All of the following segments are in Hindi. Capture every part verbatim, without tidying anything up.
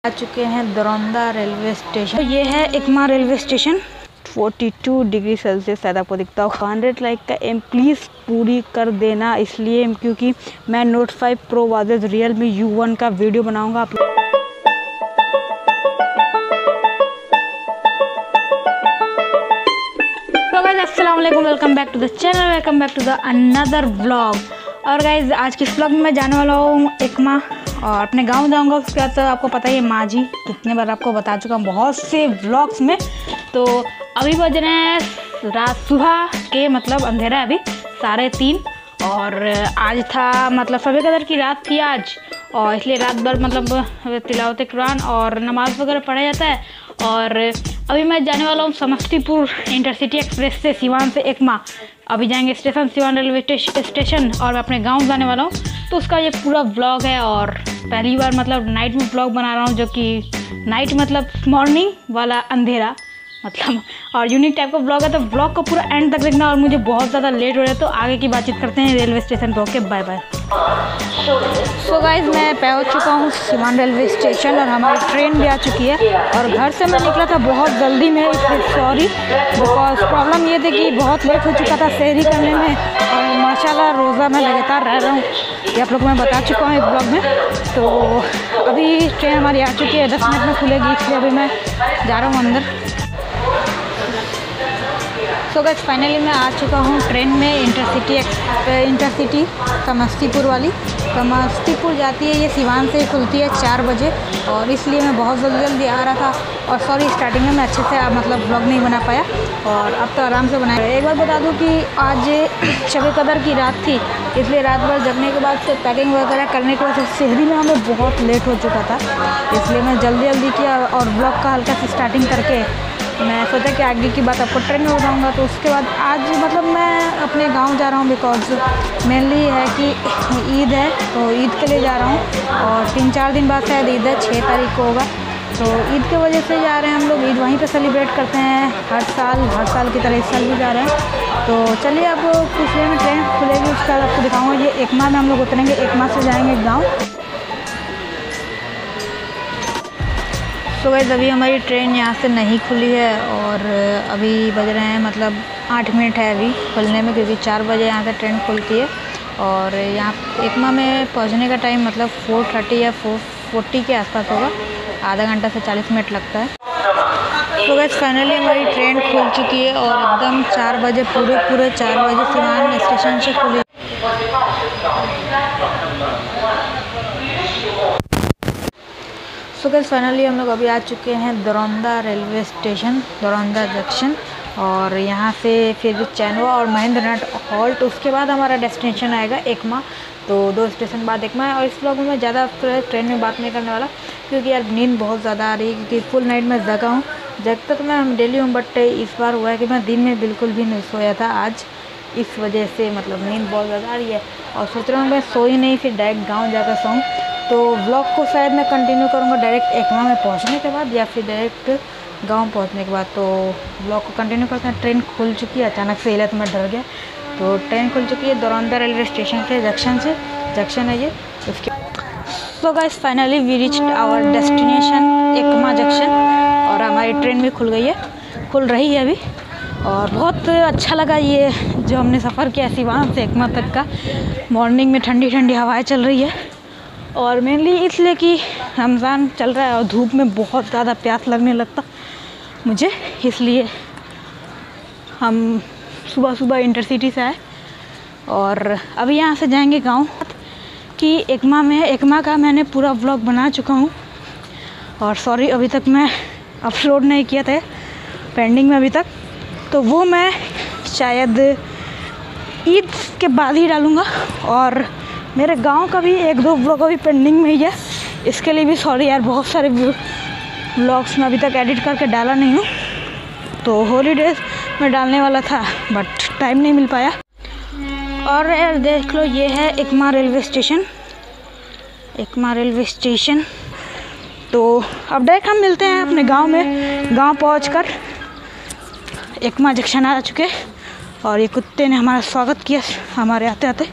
आ चुके हैं दरौंदा रेलवे स्टेशन। तो ये है एकमा रेलवे स्टेशन। बयालीस डिग्री सेल्सियस शायद आपको दिखता हो। हंड्रेड लाइक का एम प्लीज़ पूरी कर देना, इसलिए क्योंकि मैं note five pro versus Realme U one का वीडियो बनाऊंगा। आप तो गाइस अस्सलाम वालेकुम, welcome back to the channel, welcome back to the another vlog. और गाइस आज के व्लॉग में मैं जाने वाला हूँ एकमा और अपने गांव जाऊंगा। उसके बाद तो आपको पता ही है माँ जी कितने बार आपको बता चुका हूँ बहुत से व्लॉग्स में। तो अभी बज रहे हैं रात सुबह के, मतलब अंधेरा है अभी साढ़े तीन। और आज था मतलब सभी कदर की रात थी आज, और इसलिए रात भर मतलब तिलावत कुरान और नमाज वगैरह पढ़ा जाता है। और अभी मैं जाने वाला हूँ समस्तीपुर इंटरसिटी एक्सप्रेस से सिवान से एकमा। अभी जाएंगे स्टेशन सिवान रेलवे स्टेशन और मैं अपने गांव जाने वाला हूँ। तो उसका ये पूरा व्लॉग है और पहली बार मतलब नाइट में व्लॉग बना रहा हूँ, जो कि नाइट मतलब मॉर्निंग वाला अंधेरा मतलब और यूनिक टाइप का व्लॉग है। तो व्लॉग को पूरा एंड तक देखना। और मुझे बहुत ज़्यादा लेट हो रहा है तो आगे की बातचीत करते हैं रेलवे स्टेशन पर। Okay bye bye. So guys मैं पहुंच चुका हूँ सिवान रेलवे स्टेशन और हमारी ट्रेन भी आ चुकी है। और घर से मैं निकला था बहुत जल्दी में, इसलिए सॉरी, बिकॉज प्रॉब्लम ये थी कि बहुत लेट हो चुका था सहरी करने में। और माशाल्लाह रोज़ा मैं लगातार रह रहा हूँ, ये आप लोग को मैं बता चुका हूँ एक ब्लॉग में। तो अभी ट्रेन हमारी आ चुकी है, दस मिनट में खुलेगी, इसलिए अभी मैं जा रहा हूँ अंदर। सो गाइस फाइनली मैं आ चुका हूँ ट्रेन में, इंटरसिटी इंटरसिटी समस्तीपुर वाली। समस्तीपुर जाती है, ये सिवान से खुलती है चार बजे, और इसलिए मैं बहुत जल्दी जल्दी आ रहा था। और सॉरी स्टार्टिंग में मैं अच्छे से मतलब ब्लॉग नहीं बना पाया, और अब तो आराम से बनाया। एक बार बता दूं कि आज शब कदर की रात थी, इसलिए रात भर जगने के बाद से पैकिंग वगैरह करने के बाद शहरी में हमें बहुत लेट हो चुका था, इसलिए मैं जल्दी जल्दी किया और ब्लॉग का हल्का सी स्टार्टिंग करके मैं सोचा कि आगे की बात आपको ट्रेन में बताऊंगा। तो उसके बाद आज मतलब मैं अपने गांव जा रहा हूं, बिकॉज मेनली है कि ईद है, तो ईद के लिए जा रहा हूं। और तीन चार दिन बाद शायद ईद है, छः तारीख को होगा। तो ईद के वजह से जा रहे हैं हम लोग, ईद वहीं पे सेलिब्रेट करते हैं हर साल, हर साल की तरह इस साल भी जा रहे हैं। तो चलिए अब कुछ देर में ट्रेन खुलेगी, उसके बाद आपको दिखाऊँगा। ये एकमा में हम लोग उतरेंगे, एकमा से जाएँगे गाँव। तो गाइस अभी हमारी ट्रेन यहाँ से नहीं खुली है और अभी बज रहे हैं मतलब आठ मिनट है अभी खुलने में, क्योंकि चार बजे यहाँ से ट्रेन खुलती है। और यहाँ एकमा में पहुँचने का टाइम मतलब फोर थर्टी या फोर फोर्टी के आसपास होगा, आधा घंटा से चालीस मिनट लगता है। तो गाइस फाइनली हमारी ट्रेन खुल चुकी है और एकदम चार बजे पूरे पूरे चार बजे सिवान स्टेशन से खुली। सो गाइस फाइनली हम लोग अभी आ चुके हैं Daraunda railway station, Daraunda junction. और यहाँ से फिर चैनवा और महेंद्रनाथ हॉल्ट, उसके बाद हमारा डेस्टिनेशन आएगा एकमा। तो दो स्टेशन बाद एकमा है। और इस व्लॉग में मैं ज़्यादा ट्रेन में बात नहीं करने वाला, क्योंकि यार नींद बहुत ज़्यादा आ रही है, क्योंकि फुल नाइट में जगा हूँ। जगता तो मैं डेली हूँ, बट इस बार हुआ है कि मैं दिन में बिल्कुल भी नहीं सोया था आज, इस वजह से मतलब नींद बहुत ज़्यादा आ रही है। और सोच रहा हूँ मैं सोई नहीं, फिर डायरेक्ट गाँव जाकर सोऊँ। तो व्लॉग को शायद मैं कंटिन्यू करूँगा डायरेक्ट एकमा में पहुँचने के बाद, या फिर डायरेक्ट गांव पहुँचने के बाद। तो व्लॉग को कंटिन्यू करते हैं। ट्रेन खुल चुकी है, अचानक से हिले तो मैं डर गया। तो ट्रेन खुल चुकी है दरौंदा रेलवे स्टेशन से, जंक्शन से, जंक्शन है ये उसके। So guys finally we reached our destination Ekma junction, और हमारी ट्रेन भी खुल गई है, खुल रही है अभी। और बहुत अच्छा लगा ये जो हमने सफ़र किया सिवान से एकमा तक का। मॉर्निंग में ठंडी ठंडी हवाएँ चल रही है, और मेनली इसलिए कि रमज़ान चल रहा है और धूप में बहुत ज़्यादा प्यास लगने लगता मुझे, इसलिए हम सुबह सुबह इंटरसिटी से आए। और अभी यहाँ से जाएंगे गांव। कि एकमा में, एकमा का मैंने पूरा व्लॉग बना चुका हूँ, और सॉरी अभी तक मैं अपलोड नहीं किया था, पेंडिंग में अभी तक। तो वो मैं शायद ईद के बाद ही डालूँगा। और मेरे गांव का भी एक दो व्लॉग अभी पेंडिंग में ही है, इसके लिए भी सॉरी यार। बहुत सारे व्लॉग्स मैं अभी तक एडिट करके डाला नहीं हूँ, तो हॉलीडेज में डालने वाला था बट टाइम नहीं मिल पाया। और यार देख लो, ये है Ekma railway station, Ekma railway station. तो अब डायरेक्ट हम मिलते हैं अपने गांव में। गांव पहुंचकर एकमा जंक्शन आ चुके, और ये कुत्ते ने हमारा स्वागत किया हमारे आते आते।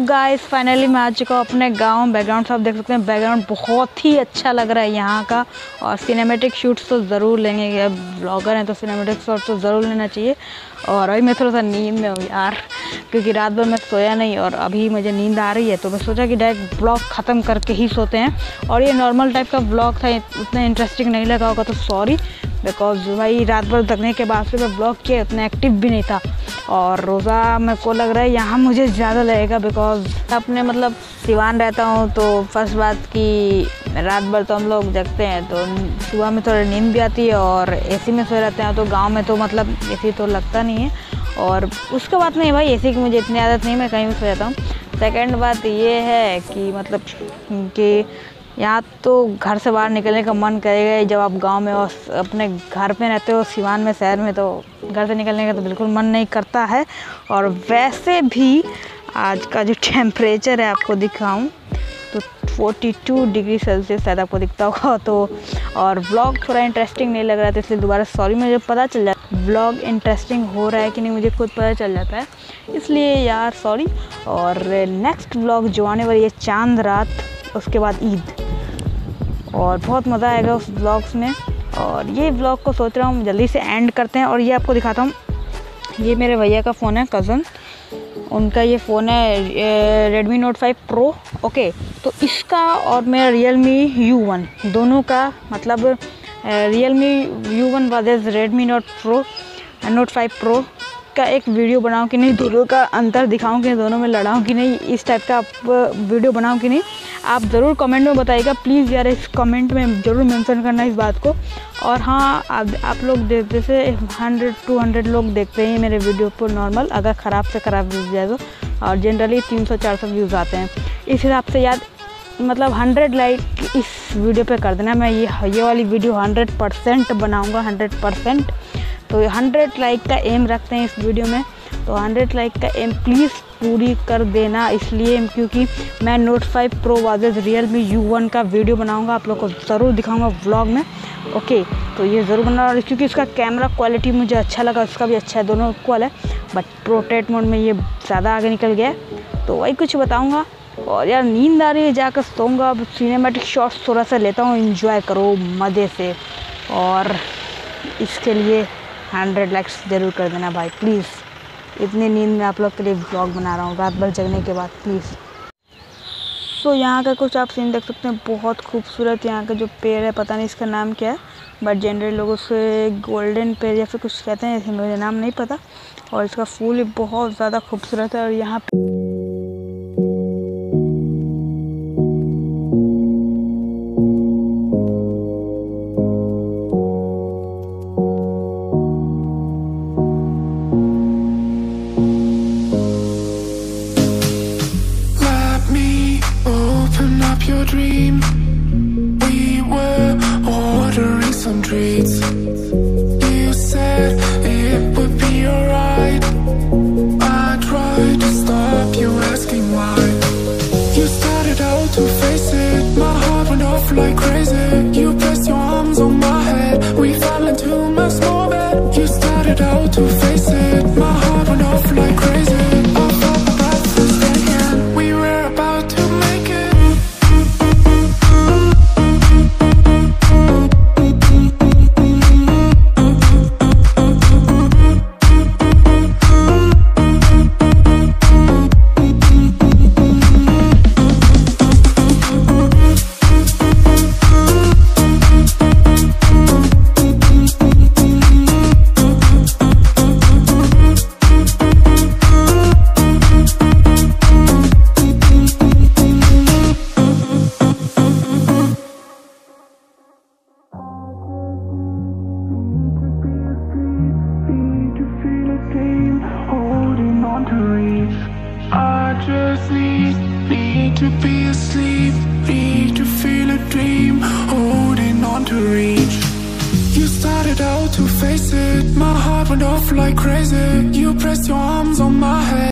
गाइस फाइनली मैं आ चुका हूँ अपने गांव। बैकग्राउंड आप देख सकते हैं, बैकग्राउंड बहुत ही अच्छा लग रहा है यहाँ का। और सिनेमैटिक शूट्स तो ज़रूर लेंगे, ब्लॉगर हैं तो सिनेमैटिक शॉट्स तो ज़रूर लेना चाहिए। और अभी मैं थोड़ा सा नींद में हूँ यार, क्योंकि रात भर मैं सोया नहीं और अभी मुझे नींद आ रही है, तो मैं सोचा कि डायरेक्ट ब्लॉग ख़त्म करके ही सोते हैं। और ये नॉर्मल टाइप का ब्लॉग था, उतना इंटरेस्टिंग नहीं लगा होगा तो सॉरी, बिकॉज भाई रात भर थकने के बाद से मैं ब्लॉग किया उतना एक्टिव भी नहीं था। और रोज़ा मेरे को लग रहा है यहाँ मुझे ज़्यादा लगेगा, बिकॉज अपने मतलब सिवान रहता हूँ तो फर्स्ट बात की रात भर तो हम लोग जगते हैं, तो सुबह में थोड़ी नींद भी आती है और एसी में सोए रहते हैं। तो गांव में तो मतलब एसी तो लगता नहीं है। और उसके बाद नहीं भाई, एसी की मुझे इतनी आदत नहीं, मैं कहीं भी सो जाता हूँ। सेकेंड बात ये है कि मतलब कि यहाँ तो घर से बाहर निकलने का मन करेगा जब आप गांव में और अपने घर पे रहते हो सिवान में, शहर में, तो घर से निकलने का तो बिल्कुल मन नहीं करता है। और वैसे भी आज का जो टेम्परेचर है आपको दिखाऊं तो बयालीस डिग्री सेल्सियस शायद आपको दिखता होगा। तो और व्लॉग थोड़ा इंटरेस्टिंग नहीं लग रहा था, इसलिए दोबारा सॉरी। मुझे पता चल जाता है व्लॉग इंटरेस्टिंग हो रहा है कि नहीं, मुझे खुद पता चल जाता है, इसलिए यार सॉरी। और नेक्स्ट व्लॉग जो आने वाली है चांद रात, उसके बाद ईद, और बहुत मज़ा आएगा उस ब्लॉग्स में। और ये ब्लॉग को सोच रहा हूँ जल्दी से एंड करते हैं। और ये आपको दिखाता हूँ, ये मेरे भैया का फ़ोन है, कज़न, उनका ये फ़ोन है Redmi note five pro. Okay, तो इसका और मेरा रियलमी यू वन दोनों का मतलब Realme U one versus Redmi note pro note five pro का एक वीडियो बनाऊं कि नहीं, दोनों का अंतर दिखाऊं कि दोनों में लड़ाऊं कि नहीं, इस टाइप का आप वीडियो बनाऊं कि नहीं, आप ज़रूर कमेंट में बताइएगा प्लीज़ यार। इस कमेंट में ज़रूर मेंशन करना इस बात को। और हाँ, आप आप लोग देखते से हंड्रेड टू हंड्रेड लोग देखते हैं मेरे वीडियो पर नॉर्मल, अगर ख़राब से ख़राब व्यूज़ जाए तो, और जनरली तीन सौ चार सौ व्यूज़ आते हैं। इस हिसाब से याद मतलब हंड्रेड लाइक इस वीडियो पे कर देना। मैं ये ये वाली वीडियो हंड्रेड परसेंट बनाऊँगा, हंड्रेड परसेंट। तो हंड्रेड लाइक का एम रखते हैं इस वीडियो में, तो हंड्रेड लाइक का एम प्लीज़ पूरी कर देना, इसलिए क्योंकि मैं note five pro versus Realme U one का वीडियो बनाऊंगा, आप लोग को ज़रूर दिखाऊंगा व्लॉग में। ओके, तो ये ज़रूर बना, और क्योंकि इसका कैमरा क्वालिटी मुझे अच्छा लगा, उसका भी अच्छा है, दोनों इक्वल है, बट प्रोटेट मोड में ये ज़्यादा आगे निकल गया, तो वही कुछ बताऊँगा। और यार नींद आ रही है, जाकर सोऊंगा। अब सिनेमैटिक शॉट्स थोड़ा सा लेता हूँ, एंजॉय करो मज़े से। और इसके लिए हंड्रेड लाइक्स ज़रूर कर देना भाई प्लीज़। इतनी नींद में आप लोग के लिए व्लॉग बना रहा हूँ रात भर जगने के बाद, प्लीज़। सो यहाँ का कुछ आप सीन देख सकते हैं, बहुत खूबसूरत यहाँ का जो पेड़ है, पता नहीं इसका नाम क्या है, बट जनरली लोग उसे गोल्डन पेड़ या फिर कुछ कहते हैं, मुझे नाम नहीं पता। और इसका फूल भी बहुत ज़्यादा खूबसूरत है। और यहाँ your dream. We were ordering some treats. You said it would be alright. I tried to stop you asking why. You started out to face it. My heart went off like crazy. You pressed your arms on my head. We fell into my small bed. You started out to face it. My heart went off like crazy. I felt my breath was taken. We were about to make it. I just need, need to be asleep, need to feel a dream, holding on to reach. You started out to face it, my heart went off like crazy. You pressed your arms on my head.